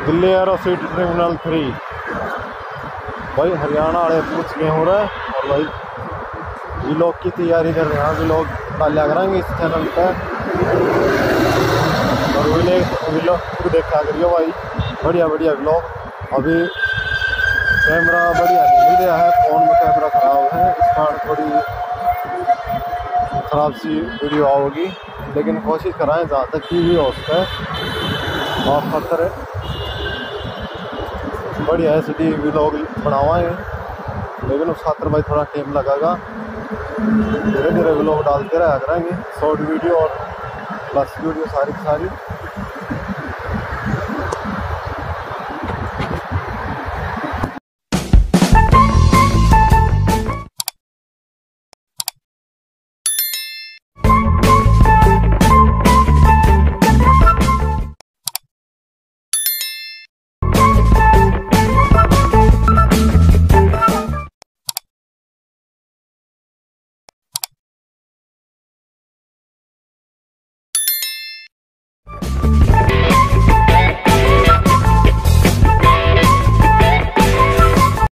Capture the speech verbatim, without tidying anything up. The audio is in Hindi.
Delhi Aerocity terminal three. भाई हरियाणा वाले पूछ गए हो रहे और भाई व्लॉग की तैयारी कर रहे हैं। व्लॉग डाला करेंगे इस चैनल पर और व्लॉग देखा करियो भाई, बढ़िया बढ़िया व्लॉग। अभी कैमरा बढ़िया नहीं मिल रहा है, फ़ोन में कैमरा ख़राब है, इस कारण थोड़ी ख़राब सी वीडियो आओगी, लेकिन कोशिश कराएं जहाँ तक की भी हो उसका माफ खातर बढ़िया एच डी व्लॉग बनावाएंगे, लेकिन उस खातर भाई थोड़ा टाइम लगेगा। धीरे धीरे व्लॉग डालते रहा करेंगे, शॉर्ट वीडियो और प्लस वीडियो सारी की सारी।